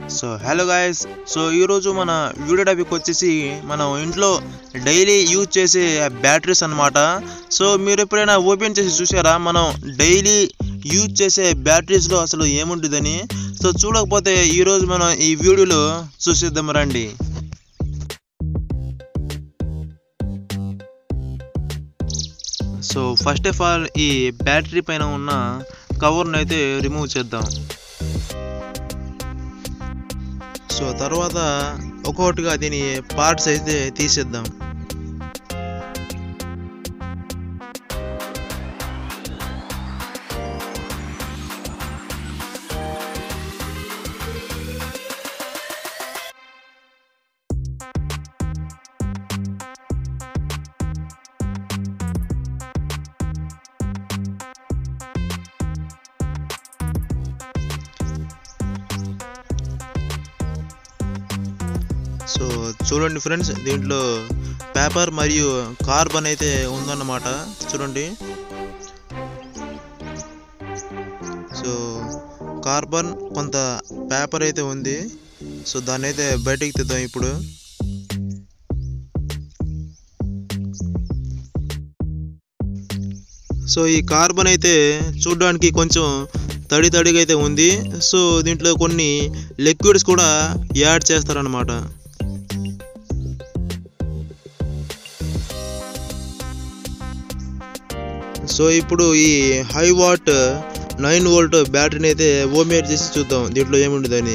So hello guys, so ఈరోజు మన video topic వచ్చేసి మనం ఇంట్లో డైలీ యూజ్ చేసే బ్యాటరీస్ అన్నమాట. సో మీరు ఎప్పుడైనా ఓపెన్ చేసి చూసారా మనం డైలీ యూజ్ చేసే బ్యాటరీస్లో అసలు ఏముంటుందని? సో చూడకపోతే ఈరోజు మనం ఈ వీడియోలో చూసేద్దాం రండి. సో ఫస్ట్ ఆఫ్ ఆల్ ఈ బ్యాటరీ పైన ఉన్న కవర్ను అయితే రిమూవ్ చేద్దాం. సో తర్వాత ఒక్కొక్కటిగా దీని పార్ట్స్ అయితే తీసేద్దాం. సో చూడండి ఫ్రెండ్స్, దీంట్లో పేపర్ మరియు కార్బన్ అయితే ఉందన్నమాట. చూడండి, సో కార్బన్ కొంత పేపర్ అయితే ఉంది. సో దాన్ని అయితే బయటికి తీద్దాం ఇప్పుడు. సో ఈ కార్బన్ అయితే చూడడానికి కొంచెం తడిగా అయితే ఉంది. సో దీంట్లో కొన్ని లిక్విడ్స్ కూడా యాడ్ చేస్తారన్నమాట. సో ఇప్పుడు ఈ హై వాట్ 9 వోల్ట్ బ్యాటరీని అయితే ఓమేట్ చేసి చూద్దాం దీంట్లో ఏముంటుందని.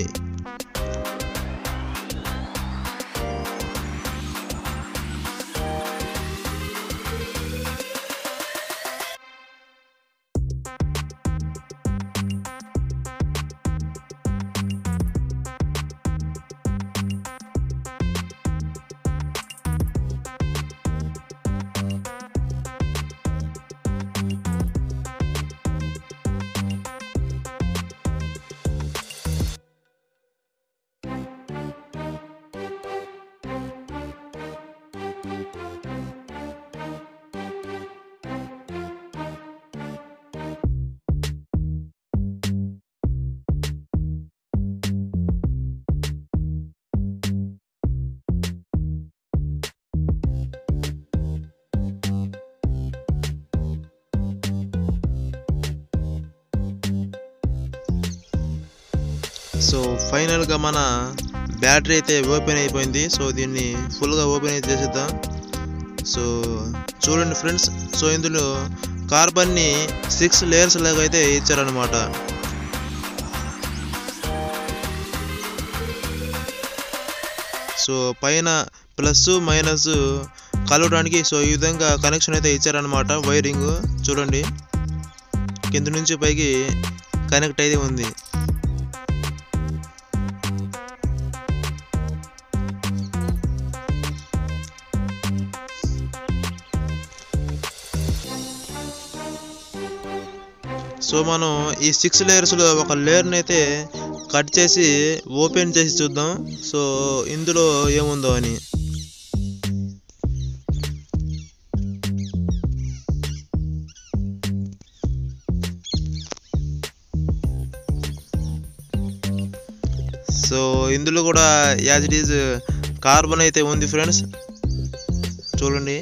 సో ఫైనల్గా మన బ్యాటరీ అయితే ఓపెన్ అయిపోయింది. సో దీన్ని ఫుల్గా ఓపెన్ అయితే చేసేద్దాం. సో చూడండి ఫ్రెండ్స్, సో ఇందులో కార్బన్ని 6 లేయర్స్ లాగా అయితే ఇచ్చారనమాట. సో పైన ప్లస్ మైనస్ కలవడానికి సో ఈ విధంగా కనెక్షన్ అయితే ఇచ్చారనమాట. వైరింగ్ చూడండి, కింద నుంచి పైకి కనెక్ట్ అయితే ఉంది. సో మనం ఈ 6 లేయర్స్లో ఒక లేయర్ని అయితే కట్ చేసి ఓపెన్ చేసి చూద్దాం సో ఇందులో ఏముందో అని. సో ఇందులో కూడా యాజ్ ఇట్ ఈజ్ కార్బన్ అయితే ఉంది ఫ్రెండ్స్, చూడండి.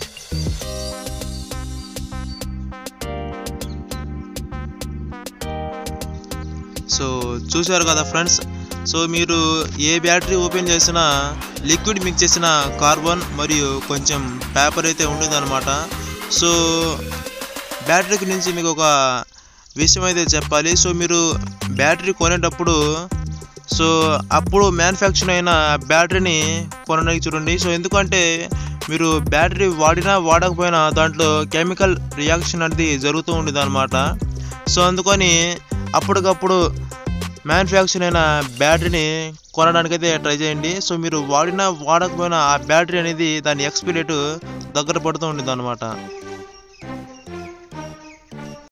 సో చూశారు కదా ఫ్రెండ్స్, సో మీరు ఏ బ్యాటరీ ఓపెన్ చేసినా లిక్విడ్ మిక్స్ చేసిన కార్బన్ మరియు కొంచెం పేపర్ అయితే ఉంటుందన్నమాట. సో బ్యాటరీకి నుంచి మీకు ఒక విషయం అయితే చెప్పాలి. సో మీరు బ్యాటరీ కొనేటప్పుడు సో అప్పుడు మ్యానుఫ్యాక్చర్ అయిన బ్యాటరీని కొనడానికి చూడండి. సో ఎందుకంటే మీరు బ్యాటరీ వాడినా వాడకపోయినా దాంట్లో కెమికల్ రియాక్షన్ అనేది జరుగుతూ ఉంటుంది అన్నమాట. సో అందుకని అప్పటికప్పుడు మ్యానుఫ్యాక్చర్ అయిన బ్యాటరీని కొనడానికైతే ట్రై చేయండి. సో మీరు వాడినా వాడకపోయినా ఆ బ్యాటరీ అనేది దాని ఎక్స్పైరీ డేట్ దగ్గర పడుతూ ఉంటుంది అన్నమాట.